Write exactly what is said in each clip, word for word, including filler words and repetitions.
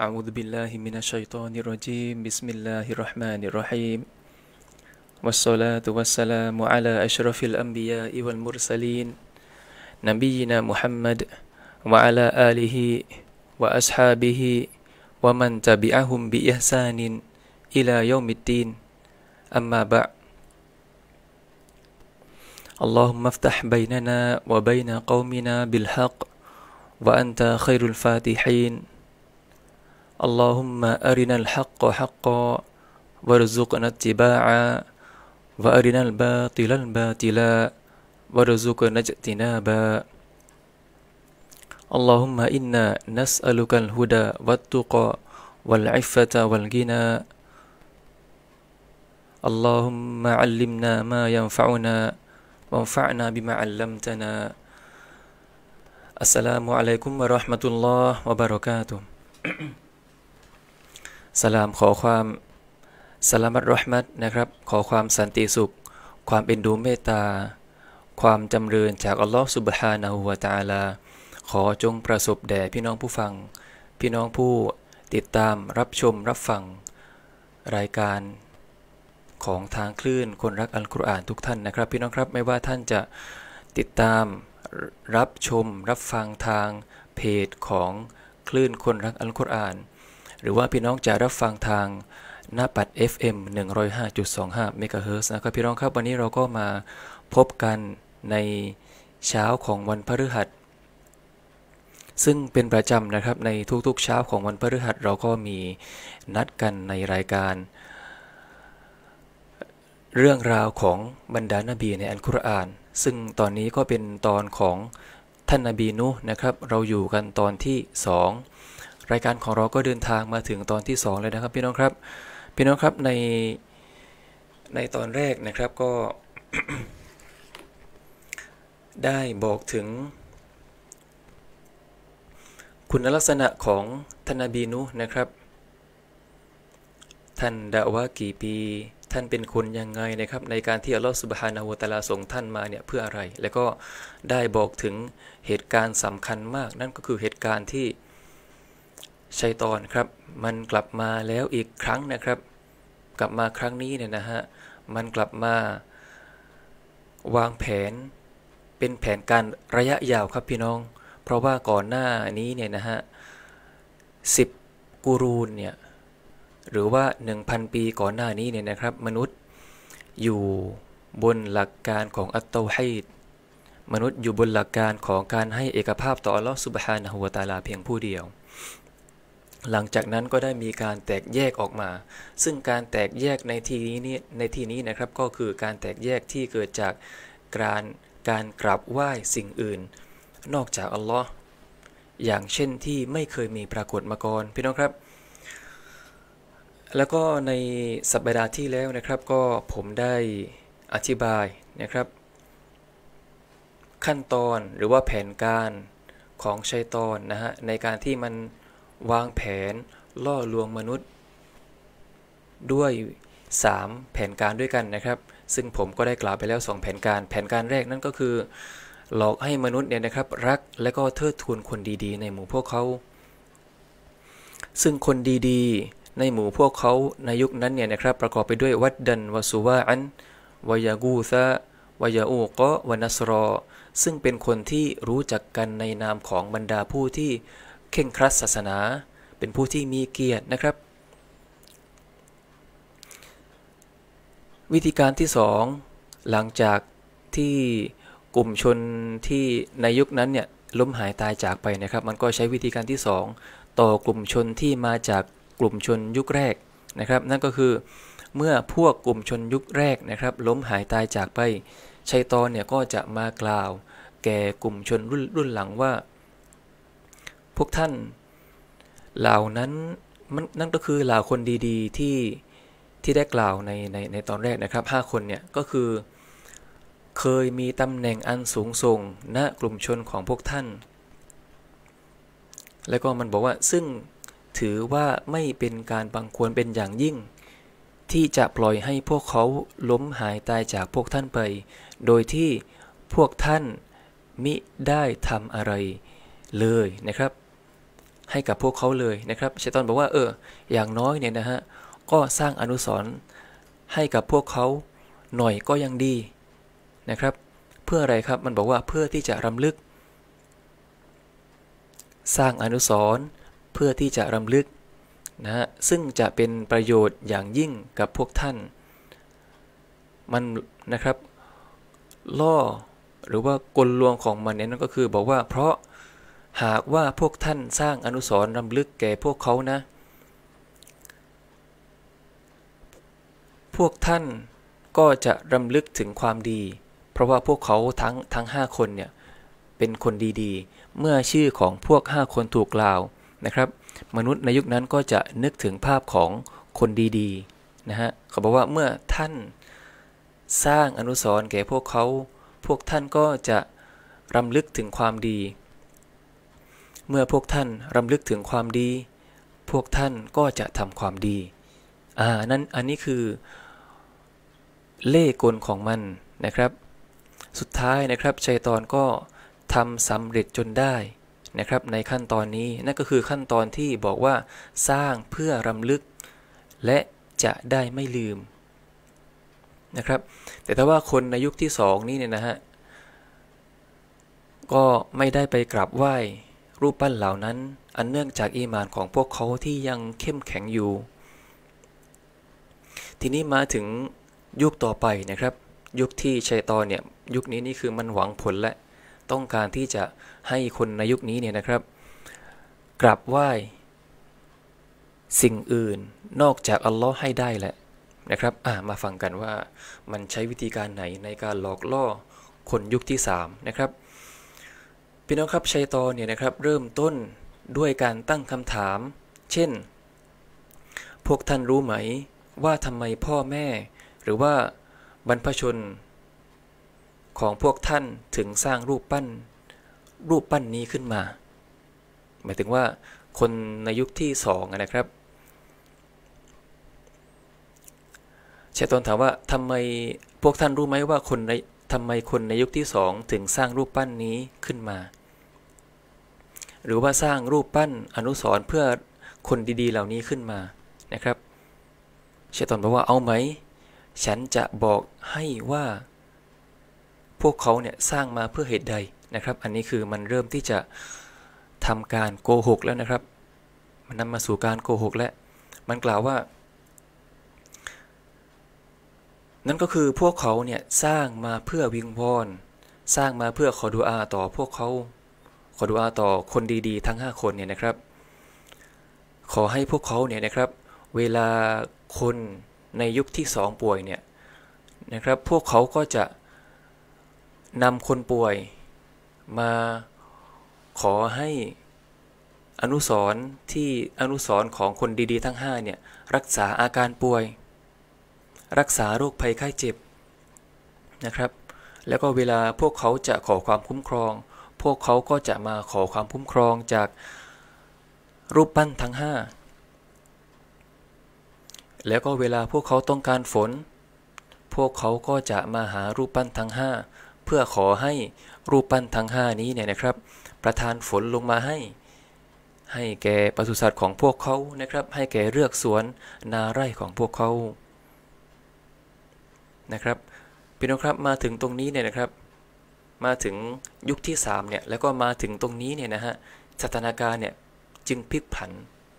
أعوذ بالله من الشيطان الرجيم بسم الله الرحمن الرحيم والصلاة والسلام على أشرف الأنبياء والمرسلين نبينا محمد وعلى آله وأصحابه ومن تبعهم بإحسان إلى يوم الدين أما بعد اللهم افتح بيننا وبين قومنا بالحق وأنت خير الفاتحين اللهم أرنا الحق حقا وارزقنا اتباعا وأرنا الباطل الباطلا وارزقنا اجتنابا اللهم إنا نسألك الهدى والتقى والعفة والغنى اللهم علمنا ما ينفعنا وانفعنا بما علمتنا السلام عليكم ورحمة الله وبركاته สลามขอความสลามัตเราะห์มัตนะครับขอความสันติสุขความเป็นดูเมตตาความจำเริญจากอัลลอฮฺซุบฮานะฮูวะตะอาลาขอจงประสบแด่พี่น้องผู้ฟังพี่น้องผู้ติดตามรับชมรับฟังรายการของทางคลื่นคนรักอัลกุรอานทุกท่านนะครับพี่น้องครับไม่ว่าท่านจะติดตามรับชมรับฟังทางเพจของคลื่นคนรักอัลกุรอานหรือว่าพี่น้องจะรับฟังทางหน้าปัด เอฟ เอ็ม หนึ่งร้อยห้าจุดสองห้า เมกะเฮิรตซ์นะครับพี่น้องครับวันนี้เราก็มาพบกันในเช้าของวันพฤหัสซึ่งเป็นประจำนะครับในทุกๆเช้าของวันพฤหัสเราก็มีนัดกันในรายการเรื่องราวของบรรดานบีในอัลกุรอานซึ่งตอนนี้ก็เป็นตอนของท่านนบีนูห์นะครับเราอยู่กันตอนที่สองรายการของเราก็เดินทางมาถึงตอนที่สองเลยนะครับพี่น้องครับพี่น้องครับในในตอนแรกนะครับก็ ได้บอกถึงคุณลักษณะของท่านนบีนูห์นะครับท่านดะวะกี่ปีท่านเป็นคนยังไงนะครับในการที่อัลลอฮฺซุบฮานะฮูวะตะอาลาส่งท่านมาเนี่ยเพื่ออะไรแล้วก็ได้บอกถึงเหตุการณ์สำคัญมากนั่นก็คือเหตุการณ์ที่ชัยฏอนครับมันกลับมาแล้วอีกครั้งนะครับกลับมาครั้งนี้เนี่ยนะฮะมันกลับมาวางแผนเป็นแผนการระยะยาวครับพี่น้องเพราะว่าก่อนหน้านี้เนี่ยนะฮะสิบกูรูนเนี่ยหรือว่า หนึ่งพัน ปีก่อนหน้านี้เนี่ยนะครับมนุษย์อยู่บนหลักการของอัตเตาฮีดมนุษย์อยู่บนหลักการของการให้เอกภาพต่ออัลลอฮฺซุบฮานะฮูวะตะอาลาเพียงผู้เดียวหลังจากนั้นก็ได้มีการแตกแยกออกมาซึ่งการแตกแยกในที่นี้ในที่นี้นะครับก็คือการแตกแยกที่เกิดจากการการกราบไหว้สิ่งอื่นนอกจากอัลลอฮ์อย่างเช่นที่ไม่เคยมีปรากฏมาก่อนพี่น้องครับแล้วก็ในสัปดาห์ที่แล้วนะครับก็ผมได้อธิบายนะครับขั้นตอนหรือว่าแผนการของชัยฏอนนะฮะในการที่มันวางแผนล่อลวงมนุษย์ด้วยสามแผนการด้วยกันนะครับซึ่งผมก็ได้กล่าวไปแล้วสองแผนการแผนการแรกนั่นก็คือหลอกให้มนุษย์เนี่ยนะครับรักและก็เทิดทูนคนดีๆในหมู่พวกเขาซึ่งคนดีๆในหมู่พวกเขาในยุคนั้นเนี่ยนะครับประกอบไปด้วยวัดดันวะซุวาอันวายากูซะวายาอูกะวะนัสรอซึ่งเป็นคนที่รู้จักกันในนามของบรรดาผู้ที่เข่งครัดศาสนาเป็นผู้ที่มีเกียรตินะครับวิธีการที่สองหลังจากที่กลุ่มชนที่ในยุคนั้นเนี่ยล้มหายตายจากไปนะครับมันก็ใช้วิธีการที่สองต่อกลุ่มชนที่มาจากกลุ่มชนยุคแรกนะครับนั่นก็คือเมื่อพวกกลุ่มชนยุคแรกนะครับล้มหายตายจากไปชัยฏอนเนี่ยก็จะมากล่าวแก่กลุ่มชนรุ่นรุ่นหลังว่าพวกท่านเหล่านั้นนั่นก็คือเหล่าคนดีๆที่ที่ได้กล่าวในในในตอนแรกนะครับห้าคนเนี่ยก็คือเคยมีตำแหน่งอันสูงส่งณกลุ่มชนของพวกท่านแล้วก็มันบอกว่าซึ่งถือว่าไม่เป็นการบังควรเป็นอย่างยิ่งที่จะปล่อยให้พวกเขาล้มหายตายจากพวกท่านไปโดยที่พวกท่านมิได้ทำอะไรเลยนะครับให้กับพวกเขาเลยนะครับชัยฏอนบอกว่าเอออย่างน้อยเนี่ยนะฮะก็สร้างอนุสรณ์ให้กับพวกเขาหน่อยก็ยังดีนะครับเพื่ออะไรครับมันบอกว่าเพื่อที่จะรำลึกสร้างอนุสรณ์เพื่อที่จะรำลึกนะฮะซึ่งจะเป็นประโยชน์อย่างยิ่งกับพวกท่านมันนะครับล่อหรือว่ากลลวงของมันเนี่ยนั่นก็คือบอกว่าเพราะหากว่าพวกท่านสร้างอนุสรณ์รำลึกแก่พวกเขานะพวกท่านก็จะรำลึกถึงความดีเพราะว่าพวกเขาทั้งทั้งห้าคนเนี่ยเป็นคนดีๆเมื่อชื่อของพวกห้าคนถูกกล่าวนะครับมนุษย์ในยุคนั้นก็จะนึกถึงภาพของคนดีๆนะฮะเขาบอกว่าเมื่อท่านสร้างอนุสรณ์แก่พวกเขาพวกท่านก็จะรำลึกถึงความดีเมื่อพวกท่านรำลึกถึงความดีพวกท่านก็จะทำความดีอ่านั่นอันนี้คือเล่ห์กลของมันนะครับสุดท้ายนะครับชัยฏอนก็ทำสำเร็จจนได้นะครับในขั้นตอนนี้นั่นก็คือขั้นตอนที่บอกว่าสร้างเพื่อรำลึกและจะได้ไม่ลืมนะครับแต่ถ้าว่าคนในยุคที่สองนี้เนี่ยนะฮะก็ไม่ได้ไปกราบไหว้รูปปั้นเหล่านั้นอันเนื่องจากอีหม่านของพวกเขาที่ยังเข้มแข็งอยู่ทีนี้มาถึงยุคต่อไปนะครับยุคที่ชัยฏอนเนี่ยยุคนี้นี่คือมันหวังผลและต้องการที่จะให้คนในยุคนี้เนี่ยนะครับกราบไหว้สิ่งอื่นนอกจากอัลลอฮ์ให้ได้แหละนะครับอ่ามาฟังกันว่ามันใช้วิธีการไหนในการหลอกล่อคนยุคที่สามนะครับพี่น้องครับชัยฏอนเนี่ยนะครับเริ่มต้นด้วยการตั้งคำถามเช่นพวกท่านรู้ไหมว่าทำไมพ่อแม่หรือว่าบรรพชนของพวกท่านถึงสร้างรูปปั้นรูปปั้นนี้ขึ้นมาหมายถึงว่าคนในยุคที่สองนะครับชัยฏอนถามว่าทำไมพวกท่านรู้ไหมว่าคนในทำไมคนในยุคที่สองถึงสร้างรูปปั้นนี้ขึ้นมาหรือว่าสร้างรูปปั้นอนุสรณ์เพื่อคนดีๆเหล่านี้ขึ้นมานะครับชัยฏอนบอกว่าเอาไหมฉันจะบอกให้ว่าพวกเขาเนี่ยสร้างมาเพื่อเหตุใดนะครับอันนี้คือมันเริ่มที่จะทำการโกหกแล้วนะครับมันนำมาสู่การโกหกและมันกล่าวว่านั่นก็คือพวกเขาเนี่ยสร้างมาเพื่อวิงวอนสร้างมาเพื่อขอดุอาต่อพวกเขาขอดุอาต่อคนดีๆทั้งห้าคนเนี่ยนะครับขอให้พวกเขาเนี่ยนะครับเวลาคนในยุคที่สองป่วยเนี่ยนะครับพวกเขาก็จะนำคนป่วยมาขอให้อนุสรณ์ที่อนุสรณ์ของคนดีๆทั้งห้าเนี่ยรักษาอาการป่วยรักษาโรคภัยไข้เจ็บนะครับแล้วก็เวลาพวกเขาจะขอความคุ้มครองพวกเขาก็จะมาขอความคุ้มครองจากรูปปั้นทั้งห้าแล้วก็เวลาพวกเขาต้องการฝนพวกเขาก็จะมาหารูปปั้นทั้งห้าเพื่อขอให้รูปปั้นทั้งห้านี้เนี่ยนะครับประทานฝนลงมาให้ให้แก่ปศุสัตว์ของพวกเขานะครับให้แก่เรือกสวนนาไร่ของพวกเขานะครับพี่น้องครับมาถึงตรงนี้เนี่ยนะครับมาถึงยุคที่สามเนี่ยแล้วก็มาถึงตรงนี้เนี่ยนะฮะสถานการณ์เนี่ยจึงพลิกผัน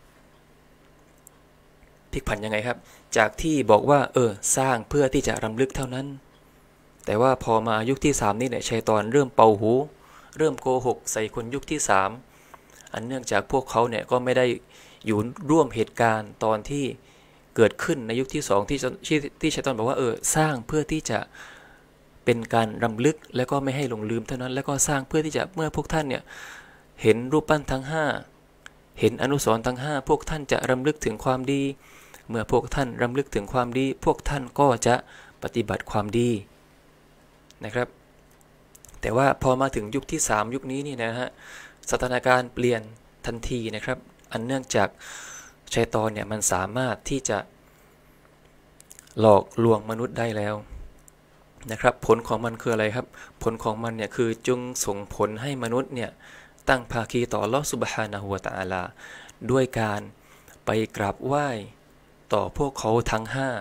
พลิกผันยังไงครับจากที่บอกว่าเออสร้างเพื่อที่จะรำลึกเท่านั้นแต่ว่าพอมายุคที่สามนี่เนี่ยชัยฏอนเริ่มเป่าหูเริ่มโกหกใส่คนยุคที่สามอันเนื่องจากพวกเขาเนี่ยก็ไม่ได้อยู่ร่วมเหตุการณ์ตอนที่เกิดขึ้นในยุคที่สองที่ที่ชัยฏอนบอกว่าเออสร้างเพื่อที่จะเป็นการรำลึกและก็ไม่ให้หลงลืมเท่านั้นแล้วก็สร้างเพื่อที่จะเมื่อพวกท่านเนี่ยเห็นรูปปั้นทั้งห้าเห็นอนุสรณ์ทั้งห้าพวกท่านจะรำลึกถึงความดีเมื่อพวกท่านรำลึกถึงความดีพวกท่านก็จะปฏิบัติความดีนะครับแต่ว่าพอมาถึงยุคที่สามยุคนี้นี่นะฮะสถานการณ์เปลี่ยนทันทีนะครับอันเนื่องจากชัยฏอนเนี่ยมันสามารถที่จะหลอกลวงมนุษย์ได้แล้วนะครับผลของมันคืออะไรครับผลของมันเนี่ยคือจงส่งผลให้มนุษย์เนี่ยตั้งภาคีต่ออัลลอฮฺซุบฮานะฮูวะตะอาลาด้วยการไปกราบไหว้ต่อพวกเขาทั้งห้า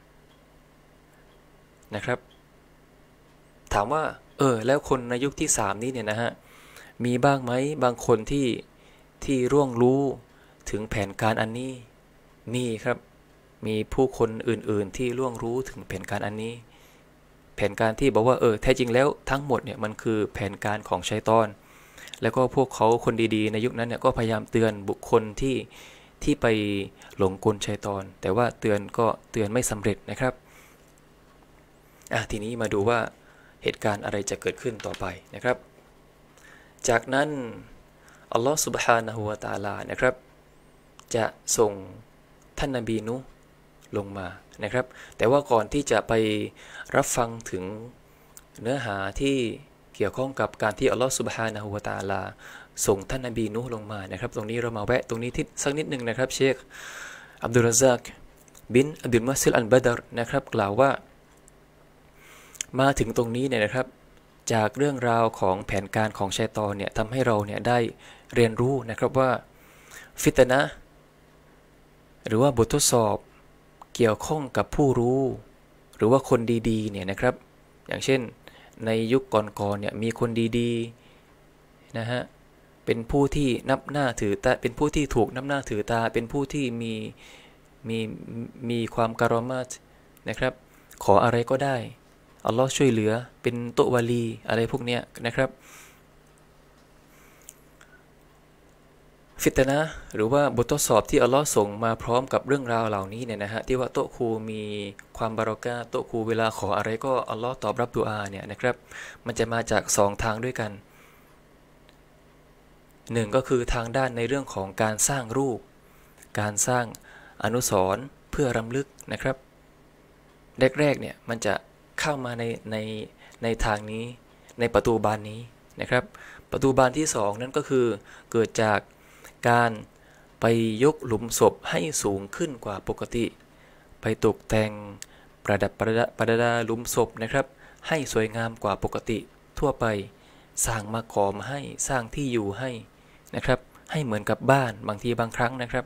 นะครับถามว่าเออแล้วคนในยุคที่สามนี้เนี่ยนะฮะมีบ้างไหมบางคนที่ที่ร่วงรู้ถึงแผนการอันนี้มีครับมีผู้คนอื่นๆที่ร่วงรู้ถึงแผนการอันนี้แผนการที่บอกว่าเออแท้จริงแล้วทั้งหมดเนี่ยมันคือแผนการของชัยฏอนแล้วก็พวกเขาคนดีๆในยุคนั้นเนี่ยก็พยายามเตือนบุคคลที่ที่ไปหลงกลชัยฏอนแต่ว่าเตือนก็เตือนไม่สำเร็จนะครับอ่ะทีนี้มาดูว่าเหตุการณ์อะไรจะเกิดขึ้นต่อไปนะครับจากนั้นอัลลอฮฺ سبحانه และ تعالى นะครับจะส่งท่านนบีนูห์ลงมานะครับแต่ว่าก่อนที่จะไปรับฟังถึงเนื้อหาที่เกี่ยวข้องกับการที่อัลลอฮฺ سبحانه และ تعالى ส่งท่านนบีนูห์ลงมานะครับตรงนี้เรามาแวะตรงนี้ที่สักนิดหนึ่งนะครับเชคอับดุลรซากบินอับดุลมุซิลอัลบาดรนะครับกล่าวว่ามาถึงตรงนี้เนี่ยนะครับจากเรื่องราวของแผนการของชัยฏอนเนี่ยทำให้เราเนี่ยได้เรียนรู้นะครับว่าฟิตนะห์หรือว่าบททดสอบเกี่ยวข้องกับผู้รู้หรือว่าคนดีๆเนี่ยนะครับอย่างเช่นในยุคก่อนๆเนี่ยมีคนดีๆนะฮะเป็นผู้ที่นับหน้าถือตาเป็นผู้ที่ถูกนับหน้าถือตาเป็นผู้ที่มีมีมีความการอมาตนะครับขออะไรก็ได้อัลลอฮ์ช่วยเหลือเป็นโตวาลีอะไรพวกเนี้ยนะครับฟิตนะห์หรือว่าบททดสอบที่อัลลอฮ์ส่งมาพร้อมกับเรื่องราวเหล่านี้เนี่ยนะฮะที่ว่าโตะคูมีความบารอกาโตะคูเวลาขออะไรก็อัลลอฮ์ตอบรับดุอาเนี่ยนะครับมันจะมาจากสองทางด้วยกันหนึ่งก็คือทางด้านในเรื่องของการสร้างรูปการสร้างอนุสรณ์เพื่อรำลึกนะครับแรกๆเนี่ยมันจะเข้ามาในในในทางนี้ในประตูบานนี้นะครับประตูบานที่สองนั่นก็คือเกิดจากการไปยกหลุมศพให้สูงขึ้นกว่าปกติไปตกแต่งประดับประดาประดาหลุมศพนะครับให้สวยงามกว่าปกติทั่วไปสร้างมากอมให้สร้างที่อยู่ให้นะครับให้เหมือนกับบ้านบางทีบางครั้งนะครับ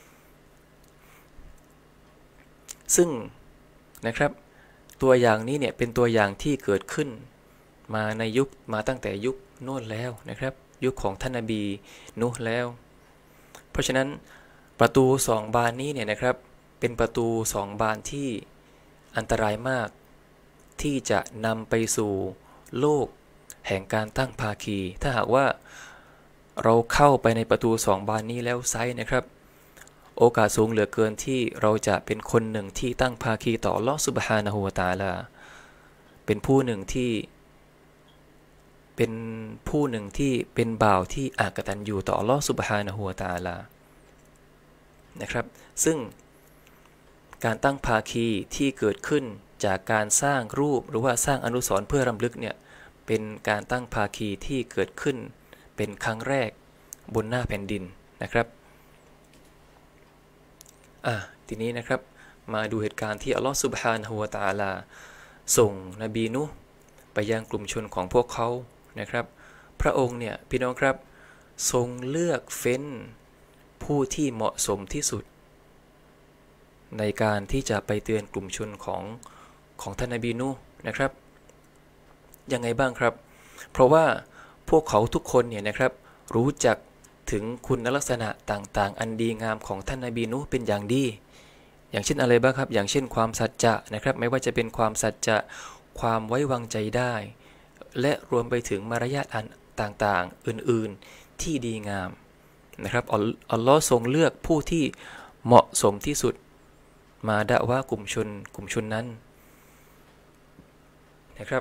ซึ่งนะครับตัวอย่างนี้เนี่ยเป็นตัวอย่างที่เกิดขึ้นมาในยุคมาตั้งแต่ยุคโน้นแล้วนะครับยุคของท่านนบีนูห์แล้วเพราะฉะนั้นประตูสองบานนี้เนี่ยนะครับเป็นประตูสองบานที่อันตรายมากที่จะนำไปสู่โลกแห่งการตั้งภาคีถ้าหากว่าเราเข้าไปในประตูสองบานนี้แล้วไซนะครับโอกาสสูงเหลือเกินที่เราจะเป็นคนหนึ่งที่ตั้งภาคีต่ออัลเลาะห์ซุบฮานะฮูวะตะอาลาเป็นผู้หนึ่งที่เป็นผู้หนึ่งที่เป็นบ่าวที่อากตัญญูต่ออัลเลาะห์ซุบฮานะฮูวะตะอาลานะครับซึ่งการตั้งภาคีที่เกิดขึ้นจากการสร้างรูปหรือว่าสร้างอนุสรณ์เพื่อรำลึกเนี่ยเป็นการตั้งภาคีที่เกิดขึ้นเป็นครั้งแรกบนหน้าแผ่นดินนะครับอ่ะทีนี้นะครับมาดูเหตุการณ์ที่อัลลอฮฺซุบฮานะฮูวะตะอาลาส่งนบีนูห์ไปยังกลุ่มชนของพวกเขานะครับพระองค์เนี่ยพี่น้องครับทรงเลือกเฟ้นผู้ที่เหมาะสมที่สุดในการที่จะไปเตือนกลุ่มชนของของท่านนบีนูห์นะครับยังไงบ้างครับเพราะว่าพวกเขาทุกคนเนี่ยนะครับรู้จักถึงคุณลักษณะต่างๆอันดีงามของท่านนบีนูห์เป็นอย่างดีอย่างเช่นอะไรบ้างครับอย่างเช่นความสัจจะนะครับไม่ว่าจะเป็นความสัจจะความไว้วางใจได้และรวมไปถึงมารยาทอันต่างๆอื่นๆที่ดีงามนะครับอัลลอฮ์ทรงเลือกผู้ที่เหมาะสมที่สุดมาดะว่ากลุ่มชนกลุ่มชนนั้นนะครับ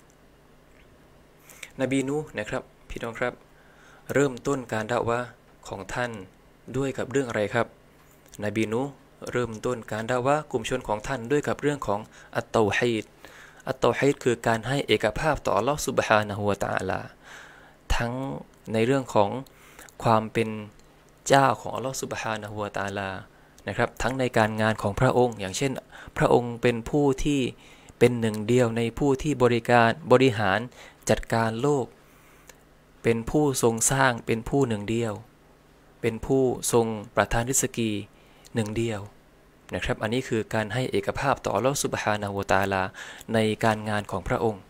นบีนูห์นะครับพี่น้องครับเริ่มต้นการดะวะของท่านด้วยกับเรื่องอะไรครับนบีนูห์เริ่มต้นการดะวะกลุ่มชนของท่านด้วยกับเรื่องของอัตเตาฮีดอัตเตาฮีดคือการให้เอกภาพต่ออัลเลาะห์ซุบฮานะฮูวะตะอาลาทั้งในเรื่องของความเป็นเจ้าของอัลเลาะห์ซุบฮานะฮูวะตะอาลานะครับทั้งในการงานของพระองค์อย่างเช่นพระองค์เป็นผู้ที่เป็นหนึ่งเดียวในผู้ที่บริการบริหารจัดการโลกเป็นผู้ทรงสร้างเป็นผู้หนึ่งเดียวเป็นผู้ทรงประทานริสกีหนึ่งเดียวนะครับอันนี้คือการให้เอกภาพต่ออัลลอฮฺซุบฮานะฮูวะตะอาลาในการงานของพระองค์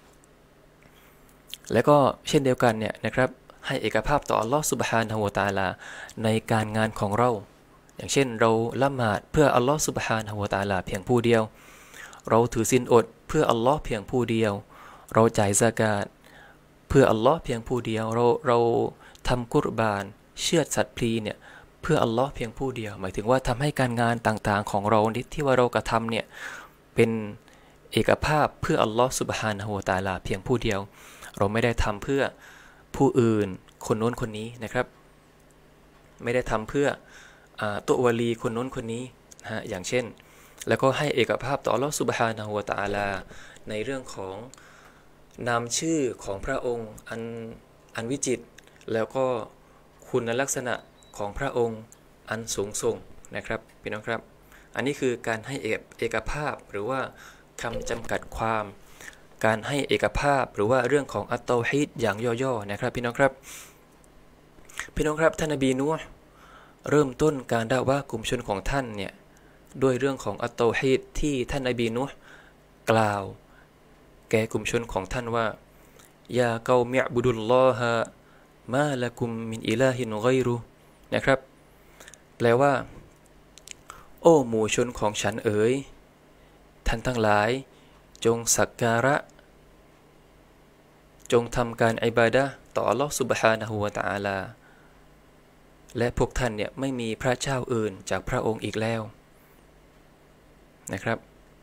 และก็เช่นเดียวกันเนี่ยนะครับให้เอกภาพต่ออัลลอฮฺซุบฮานะฮูวะตะอาลาในการงานของเราอย่างเช่นเราละหมาดเพื่ออัลลอฮฺซุบฮานะฮูวะตะอาลาเพียงผู้เดียวเราถือศีลอดเพื่ออัลลอฮ์เพียงผู้เดียวเราจ่ายซะกาตเพื่ออัลลอฮ์เพียงผู้เดียวเราเราทำกุรบานเชือดสัตว์พลีเนี่ยเพื่ออัลลอฮ์เพียงผู้เดียวหมายถึงว่าทำให้การงานต่างๆของเราที่ว่าเรากระทำเนี่ยเป็นเอกภาพเพื่ออัลลอฮ์ซุบฮานะฮูวะตะอาลาเพียงผู้เดียวเราไม่ได้ทำเพื่อผู้อื่นคนโน้นคนนี้นะครับไม่ได้ทำเพื่อตัววลีคนโน้นคนนี้นะฮะอย่างเช่นแล้วก็ให้เอกภาพต่ออัลลอฮฺซุบฮานะฮูวะตะอาลาในเรื่องของนามชื่อของพระองค์อันอันวิจิตรแล้วก็คุณลักษณะของพระองค์อันสูงส่งนะครับพี่น้องครับอันนี้คือการให้เอกภาพหรือว่าคำจำกัดความการให้เอกภาพหรือว่าเรื่องของอัตเตาฮีดอย่างย่อๆนะครับพี่น้องครับพี่น้องครับท่านนบีนูห์เริ่มต้นการด่าว่ากลุ่มชนของท่านเนี่ยด้วยเรื่องของอัตเตาฮีดที่ท่านนบีนูห์กล่าวแก่กลุ่มชนของท่านว่ายาเกามิอ์บุดุลลอฮะมาละกุมมินอิลาฮินฆอยรุนะครับแปลว่าโอ้หมู่ชนของฉันเอ๋ยท่านทั้งหลายจงสักการะจงทำการอิบาดะห์ต่ออัลลอฮฺซุบฮานะฮูวะตะอาลาและพวกท่านเนี่ยไม่มีพระเจ้าอื่นจากพระองค์อีกแล้วนะครับ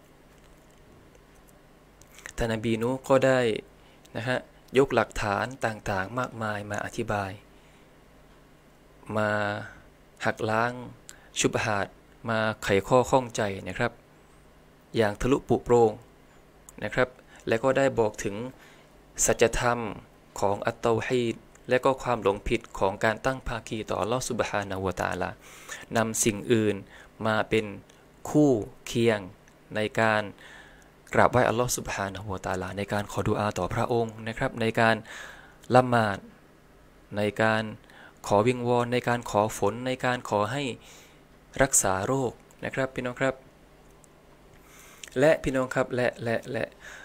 ท่านนบีนูห์ก็ได้นะฮะยกหลักฐานต่างๆมากมายมาอธิบายมาหักล้างชุบฮาดมาไขข้อข้องใจนะครับอย่างทะลุปุโปร่งนะครับและก็ได้บอกถึงสัจธรรมของอัตเตาฮีดและก็ความหลงผิดของการตั้งภาคีต่ออัลลอฮฺซุบฮานะฮูวะตะอาลานำสิ่งอื่นมาเป็นคู่เคียงในการกราบไหว้อัลลอฮฺซุบฮานะฮูวะตะอาลาในการขอดุอาต่อพระองค์นะครับในการละหมาดในการขอวิงวอนในการขอฝนในการขอให้รักษาโรคนะครับพี่น้องครับและพี่น้องครับและและและ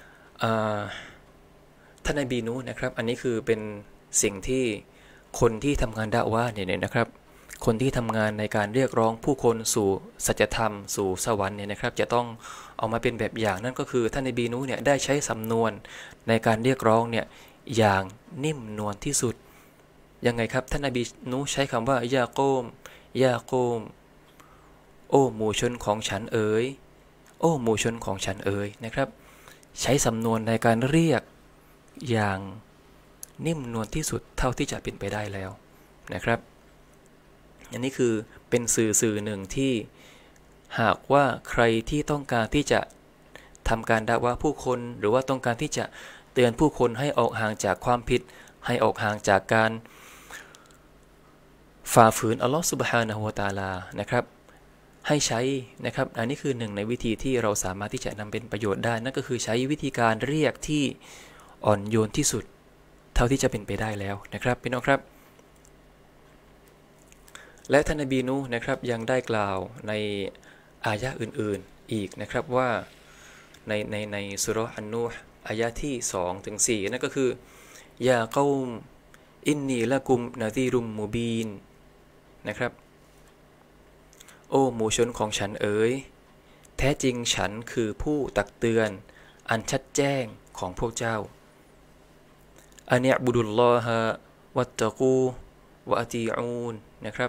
ท่านนบีนูห์นะครับอันนี้คือเป็นสิ่งที่คนที่ทำงานดะอ์วะห์เนี่ยนะครับคนที่ทำงานในการเรียกร้องผู้คนสู่สัจธรรมสู่สวรรค์เนี่ยนะครับจะต้องเอามาเป็นแบบอย่างนั่นก็คือท่านนบีนูห์เนี่ยได้ใช้สำนวนในการเรียกร้องเนี่ยอย่างนิ่มนวลที่สุดยังไงครับท่านนบีนูห์ใช้คำว่ายาโกมยาโกมโอ้หมู่ชนของฉันเอ๋ยโอ้หมู่ชนของฉันเอ๋ยนะครับใช้สำนวนในการเรียกอย่างนิ่มนวลที่สุดเท่าที่จะเป็นไปได้แล้วนะครับอันนี้คือเป็นสื่อสื่อหนึ่งที่หากว่าใครที่ต้องการที่จะทำการด่าว่าผู้คนหรือว่าต้องการที่จะเตือนผู้คนให้ออกห่างจากความผิดให้ออกห่างจากการฝ่าฝืนอัลลอฮฺซุบฮานะฮูวะตะอาลานะครับให้ใช้นะครับอันนี้คือหนึ่งในวิธีที่เราสามารถที่จะนำเป็นประโยชน์ได้นั่นก็คือใช้วิธีการเรียกที่อ่อนโยนที่สุดเท่าที่จะเป็นไปได้แล้วนะครับพี่น้องครับและท่านนบีนูห์นะครับยังได้กล่าวในอายะห์อื่นๆอีกนะครับว่าในในในสุเราะห์อันนูห์อายะห์ที่สองถึงสี่นั่นก็คือยาเกาอมอินนีละกุมนะซีรุมมูบีนนะครับโอ้หมู่ชนของฉันเอ๋ยแท้จริงฉันคือผู้ตักเตือนอันชัดแจ้งของพวกเจ้าอันยะบุดุลลอฮะวัตตะกูวะอตีอูนนะครับ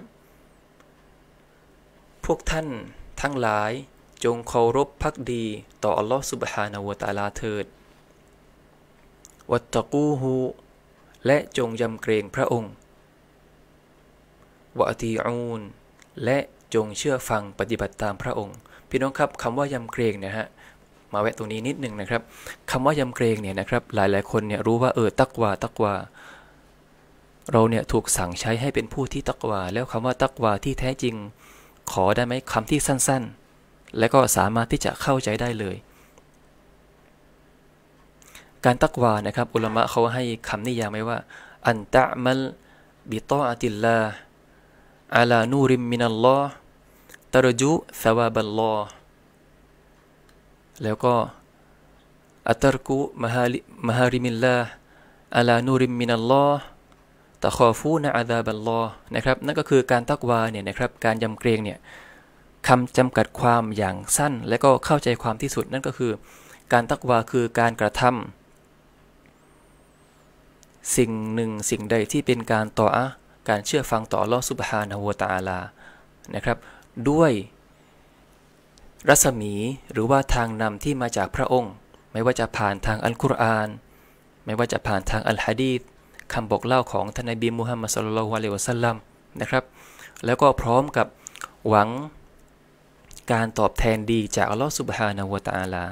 พวกท่านทั้งหลายจงเคารพภักดีต่ออัลลอฮฺซุบฮานะฮูวะตะอาลาเถิดวัตตะกูฮูและจงยำเกรงพระองค์วะอตีอูนและจงเชื่อฟังปฏิบัติตามพระองค์พี่น้องครับคำว่ายำเกรงนะฮะมาแวะตรงนี้นิดหนึ่งนะครับคำว่ายำเกรงเนี่ยนะครับหลายๆคนเนี่ยรู้ว่าเออตักวาตักวาเราเนี่ยถูกสั่งใช้ให้เป็นผู้ที่ตักวาแล้วคำว่าตักวาที่แท้จริงขอได้ไหมคำที่สั้นๆและก็สามารถที่จะเข้าใจได้เลยการตักวานะครับอุลามะเขาให้คำนิยามไว้ว่าอันตะมัลบิตออะติลลาห์อะลานูริมมินัลลอฮ์ตรจุซะวาบัลลอฮ์แล้วก็อัตรกุมะฮาลิมะฮาริมิลลาห์อะลานูริมมินัลลอฮ์ตะคอฟูนะอะซาบัลลอฮ์นะครับนั่นก็คือการตักวาเนี่ยนะครับการยำเกรงเนี่ยคำจำกัดความอย่างสั้นและก็เข้าใจความที่สุดนั่นก็คือการตักวาคือการกระทำสิ่งหนึ่งสิ่งใดที่เป็นการต่ออะการเชื่อฟังต่ออัลเลาะห์ซุบฮานะฮูวะตะอาลานะครับด้วยรัศมีหรือว่าทางนำที่มาจากพระองค์ไม่ว่าจะผ่านทางอัลกุรอานไม่ว่าจะผ่านทางอัลฮะดีษคำบอกเล่าของท่านนบีมุฮัมมัดศ็อลลัลลอฮุอะลัยฮิวะซัลลัมนะครับแล้วก็พร้อมกับหวังการตอบแทนดีจากอัลลอฮฺซุบฮานะฮูวะตะอาลา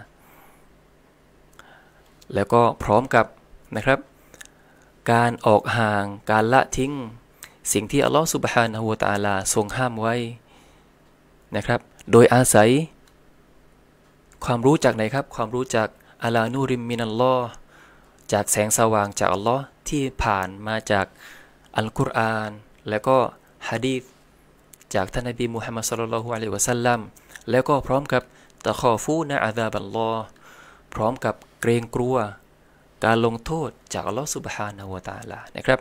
แล้วก็พร้อมกับนะครับการออกห่างการละทิ้งสิ่งที่อัลลอฮฺซุบฮานะฮูวะตะอาลาทรงห้ามไว้นะครับโดยอาศัยความรู้จากไหนครับความรู้จากอะลานูริมมินัลลอฮ์จากแสงสว่างจากอัลลอฮ์ที่ผ่านมาจากอัลกุรอานและก็หะดีษจากท่านนบีมุฮัมมัดศ็อลลัลลอฮุอะลัยฮิวะซัลลัมแล้วก็พร้อมกับตะคอฟูนะอะซาบัลลอฮ์พร้อมกับเกรงกลัวการลงโทษจากอัลลอฮ์ซุบฮานะฮูวะตะอาลานะครับ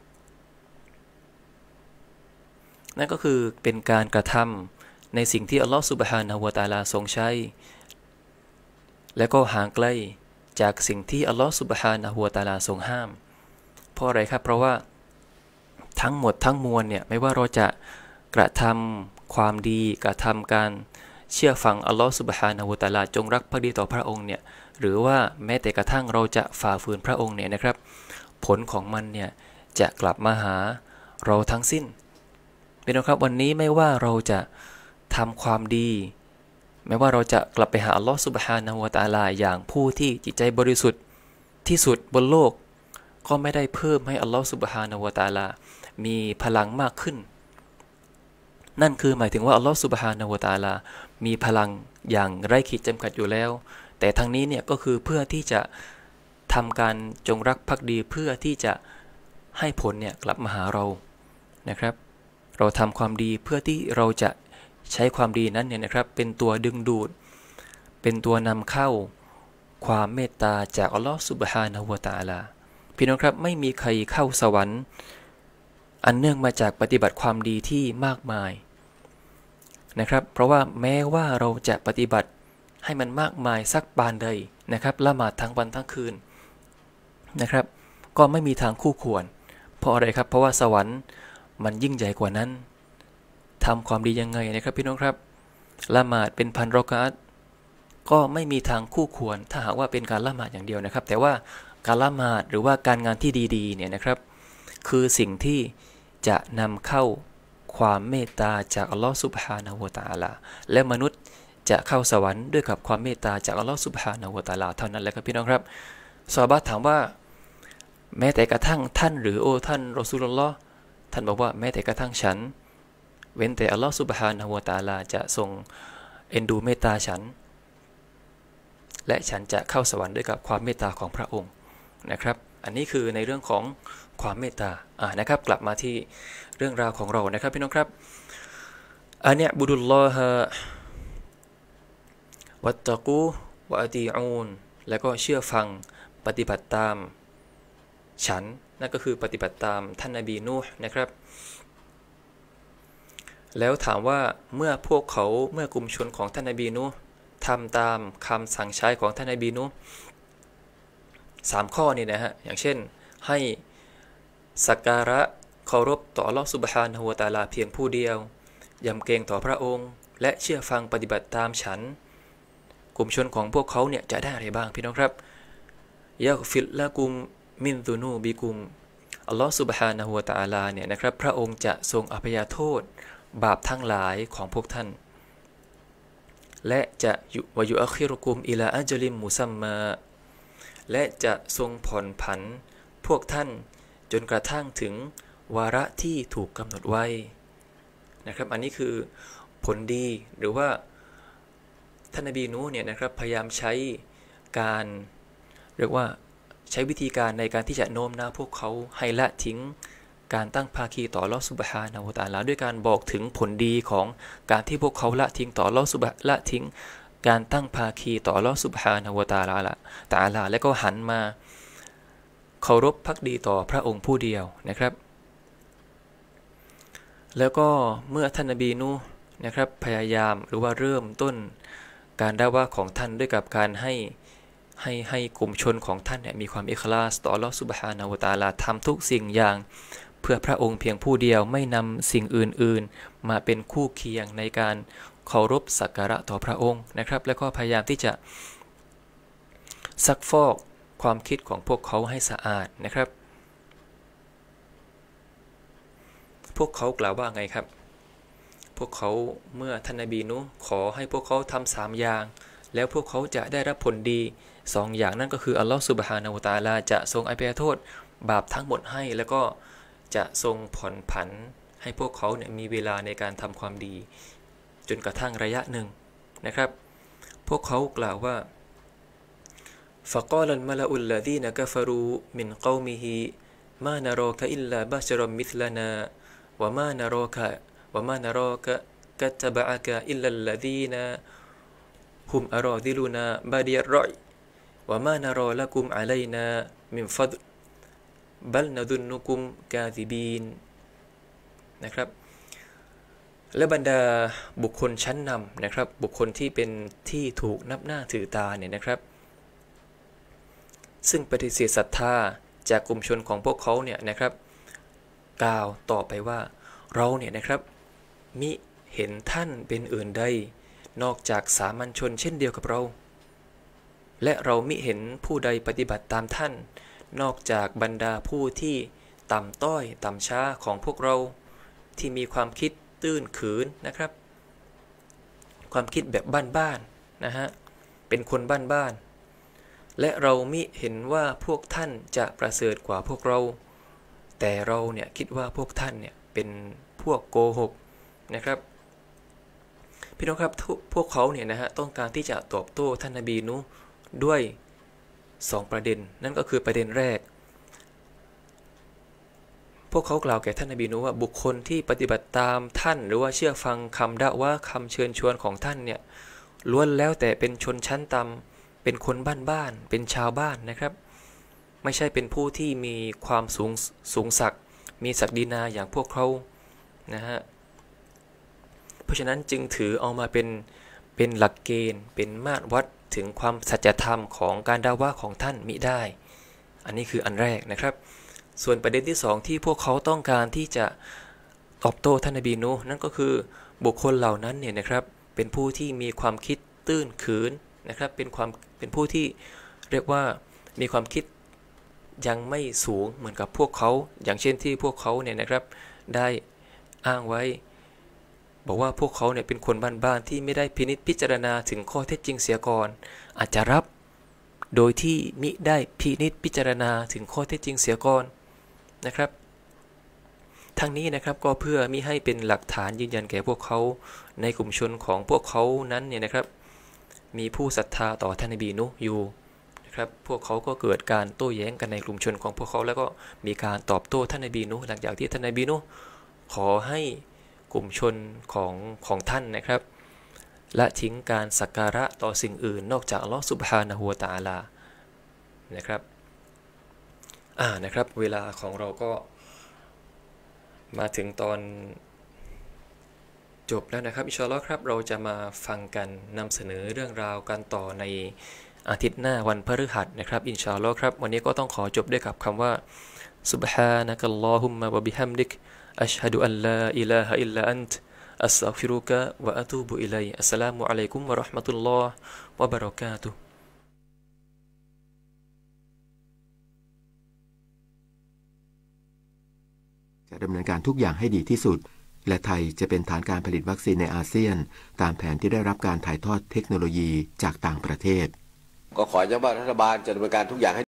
นั่นก็คือเป็นการกระทำในสิ่งที่อัลลอฮ์ซุบฮานะฮูวะตะอาลาทรงใช้และก็ห่างไกลจากสิ่งที่อัลลอฮ์ซุบฮานะฮูวะตะอาลาทรงห้ามเพราะอะไรครับเพราะว่าทั้งหมดทั้งมวลเนี่ยไม่ว่าเราจะกระทำความดีกระทำการเชื่อฟังอัลลอฮ์ซุบฮานะฮูวะตะอาลาจงรักภักดีต่อพระองค์เนี่ยหรือว่าแม้แต่กระทั่งเราจะฝ่าฝืนพระองค์เนี่ยนะครับผลของมันเนี่ยจะกลับมาหาเราทั้งสิ้นเป็นนะครับวันนี้ไม่ว่าเราจะทำความดีไม่ว่าเราจะกลับไปหาอัลลอฮ์ซุบฮานะฮูวะตะอาลาอย่างผู้ที่จิตใจบริสุทธิ์ที่สุดบนโลกก็ไม่ได้เพิ่มให้อัลลอฮ์ซุบฮานะฮูวะตะอาลามีพลังมากขึ้นนั่นคือหมายถึงว่าอัลลอฮ์ซุบฮานะฮูวะตะอาลามีพลังอย่างไร้ขีดจำกัดอยู่แล้วแต่ทั้งนี้เนี่ยก็คือเพื่อที่จะทำการจงรักภักดีเพื่อที่จะให้ผลเนี่ยกลับมาหาเรานะครับเราทำความดีเพื่อที่เราจะใช้ความดีนั้นเนี่ยนะครับเป็นตัวดึงดูดเป็นตัวนำเข้าความเมตตาจากอัลลอฮ์ซุบฮานะฮูวะตะอาลาพี่น้องครับไม่มีใครเข้าสวรรค์อันเนื่องมาจากปฏิบัติความดีที่มากมายนะครับเพราะว่าแม้ว่าเราจะปฏิบัติให้มันมากมายสักปานใดนะครับละหมาดทั้งวันทั้งคืนนะครับก็ไม่มีทางคู่ควรเพราะอะไรครับเพราะว่าสวรรค์มันยิ่งใหญ่กว่านั้นทำความดียังไงนะครับพี่น้องครับละหมาดเป็นพันรอกะอะห์ก็ไม่มีทางคู่ควรถ้าหากว่าเป็นการละหมาดอย่างเดียวนะครับแต่ว่าการละหมาดหรือว่าการงานที่ดีๆเนี่ยนะครับคือสิ่งที่จะนำเข้าความเมตตาจากอัลลอฮฺซุบฮานะฮูวะตะอาลาและมนุษย์จะเข้าสวรรค์ด้วยกับความเมตตาจากอัลลอฮฺซุบฮานะฮูวะตะอาลาเท่านั้นแหละครับพี่น้องครับซอฮาบะห์ถามว่าแม้แต่กระทั่งท่านหรือโอ้ท่านรอซูลุลลอฮ์ท่านบอกว่าแม้แต่กระทั่งฉันเว้นแต่อัลลอฮฺซุบฮานะฮูวะตะอาลาจะทรงเอ็นดูเมตตาฉันและฉันจะเข้าสวรรค์ด้วยกับความเมตตาของพระองค์นะครับอันนี้คือในเรื่องของความเมตตาอ่านะครับกลับมาที่เรื่องราวของเรานะครับพี่น้องครับอันเนี้ยบุดุลลอฮะวัตตะกูวะอตีอูนแล้วก็เชื่อฟังปฏิบัติตามฉันนั่นก็คือปฏิบัติตามท่านนบีนูห์นะครับแล้วถามว่าเมื่อพวกเขาเมื่อกลุ่มชนของท่านนบีนูห์ทำตามคำสั่งใช้ของท่านนบีนูห์สามข้อนี่นะฮะอย่างเช่นให้สักการะเคารพต่ออัลเลาะห์ซุบฮานะฮูวะตะอาลาเพียงผู้เดียวยำเกรงต่อพระองค์และเชื่อฟังปฏิบัติตามฉันกลุ่มชนของพวกเขาเนี่ยจะได้อะไรบ้างพี่น้องครับยะกฟิรละกุมมินซุนูบิกุมอัลเลาะห์ซุบฮานะฮูวะตะอาลาเนี่ยนะครับพระองค์จะทรงอภัยโทษบาปทั้งหลายของพวกท่านและจะวะยุอัคคิรุกุมอิลาอัจลิมมุซัมมาและจะทรงผ่อนผันพวกท่านจนกระทั่งถึงวาระที่ถูกกำหนดไว้นะครับอันนี้คือผลดีหรือว่าท่านนบีนูห์เนี่ยนะครับพยายามใช้การเรียกว่าใช้วิธีการในการที่จะโน้มน้าวพวกเขาให้ละทิ้งการตั้งภาคีต่ออัลเลาะห์ซุบฮานะฮูวะตะอาลาด้วยการบอกถึงผลดีของการที่พวกเขาละทิ้งต่ออัลเลาะห์ซุบฮาละทิ้งการตั้งภาคีต่ออัลเลาะห์ซุบฮานะฮูวะตะอาลาตะอาลาและก็หันมาเคารพภักดีต่อพระองค์ผู้เดียวนะครับแล้วก็เมื่อท่านนบีนูห์นะครับพยายามหรือว่าเริ่มต้นการดะอวะห์ของท่านด้วยกับการให้ให้ให้กลุ่มชนของท่านเนี่ยมีความอิคลาสต่ออัลเลาะห์ซุบฮานะฮูวะตะอาลาทำทุกสิ่งอย่างเพื่อพระองค์เพียงผู้เดียวไม่นำสิ่งอื่นๆมาเป็นคู่เคียงในการเคารพสักการะต่อพระองค์นะครับแล้วก็พยายามที่จะซักฟอกความคิดของพวกเขาให้สะอาดนะครับพวกเขากล่าวว่าไงครับพวกเขาเมื่อท่านนบีนูห์ขอให้พวกเขาทำสามอย่างแล้วพวกเขาจะได้รับผลดีสองอย่างนั่นก็คืออัลลอฮฺซุบฮานะฮูวะตะอาลาจะทรงอภัยโทษบาปทั้งหมดให้แล้วก็จะทรงผ่อนผันให้พวกเขาเนี่ยมีเวลาในการทำความดีจนกระทั่งระยะหนึ่งนะครับพวกเขากล่าวว่าفقال الملأ الذين كفروا من قومه ما نراك إلا بشرا مثلنا وما نراك وما نراك كاتبعك إلا الذين هم أراذلنا بادي الرأي وما نرى لكم علينا من فضل بل نظنكم كاذبين นะครับและบรรดาบุคคลชั้นนำนะครับบุคคลที่เป็นที่ถูกนับหน้าถือตาเนี่ยนะครับซึ่งปฏิเสธศรัทธาจากกลุ่มชนของพวกเขาเนี่ยนะครับกล่าวต่อไปว่าเราเนี่ยนะครับมิเห็นท่านเป็นอื่นใดนอกจากสามัญชนเช่นเดียวกับเราและเรามิเห็นผู้ใดปฏิบัติตามท่านนอกจากบรรดาผู้ที่ต่ำต้อยต่ำช้าของพวกเราที่มีความคิดตื้นขืนนะครับความคิดแบบบ้านๆนะฮะเป็นคนบ้านๆและเรามิเห็นว่าพวกท่านจะประเสริฐกว่าพวกเราแต่เราเนี่ยคิดว่าพวกท่านเนี่ยเป็นพวกโกหกนะครับพี่น้องครับพวกเขาเนี่ยนะฮะต้องการที่จะตอบโต้ท่านนบีนูห์ด้วยสองประเด็นนั่นก็คือประเด็นแรกพวกเขากล่าวแก่ท่านนบีนูห์ว่าบุคคลที่ปฏิบัติตามท่านหรือว่าเชื่อฟังคำดะว่าคำเชิญชวนของท่านเนี่ยล้วนแล้วแต่เป็นชนชั้นต่ำเป็นคนบ้านๆเป็นชาวบ้านนะครับไม่ใช่เป็นผู้ที่มีความสูงสูงศักดิ์มีศักดินาอย่างพวกเขานะฮะเพราะฉะนั้นจึงถือเอามาเป็นเป็นหลักเกณฑ์เป็นมาตรวัดถึงความสัจธรรมของการดะอวะห์ของท่านมิได้อันนี้คืออันแรกนะครับส่วนประเด็นที่สองที่พวกเขาต้องการที่จะตอบโต้ท่านนบีนูห์นั่นก็คือบุคคลเหล่านั้นเนี่ยนะครับเป็นผู้ที่มีความคิดตื้นขืนนะครับเป็นความเป็นผู้ที่เรียกว่ามีความคิดยังไม่สูงเหมือนกับพวกเขาอย่างเช่นที่พวกเขาเนี่ยนะครับได้อ้างไว้บอกว่าพวกเขาเนี่ยเป็นคนบ้านๆที่ไม่ได้พินิจพิจารณาถึงข้อเท็จจริงเสียก่อนอาจจะรับโดยที่มิได้พินิจพิจารณาถึงข้อเท็จจริงเสียก่อนนะครับทั้งนี้นะครับก็เพื่อมิให้เป็นหลักฐานยืนยันแก่พวกเขาในกลุ่มชนของพวกเขานั้นเนี่ยนะครับมีผู้ศรัทธาต่อท่านนบีนูห์อยู่นะครับพวกเขาก็เกิดการโต้แย้งกันในกลุ่มชนของพวกเขาแล้วก็มีการตอบโต้ท่านนบีนูห์หลังจากที่ท่านนบีนูห์ขอให้กลุ่มชนของของท่านนะครับละทิ้งการสักการะต่อสิ่งอื่นนอกจากอัลเลาะห์ซุบฮานะฮูวะตะอาลานะครับอ่านะครับเวลาของเราก็มาถึงตอนจบแล้วนะครับอินชาอัลเลาะห์ครับเราจะมาฟังกันนำเสนอเรื่องราวกันต่อในอาทิตย์หน้าวันพฤหัสนะครับอินชาอัลเลาะห์ครับวันนี้ก็ต้องขอจบด้วยกับคำว่าซุบฮานะกัลลอฮุมมะวะบิฮัมดิกอัชฮะดุอัลลาอิลาฮะอิลลาอันตอัสตัฆฟิรุกะวะอะตูบุอิลัยอัสสลามุอะลัยกุมวะเราะห์มะตุลลอฮ์วะบะเราะกาตุฮ์จะดำเนินการทุกอย่างให้ดีที่สุดและไทยจะเป็นฐานการผลิตวัคซีนในอาเซียนตามแผนที่ได้รับการถ่ายทอดเทคโนโลยีจากต่างประเทศก็ขอย้ำว่ารัฐบาลจะดำเนินการทุกอย่างให้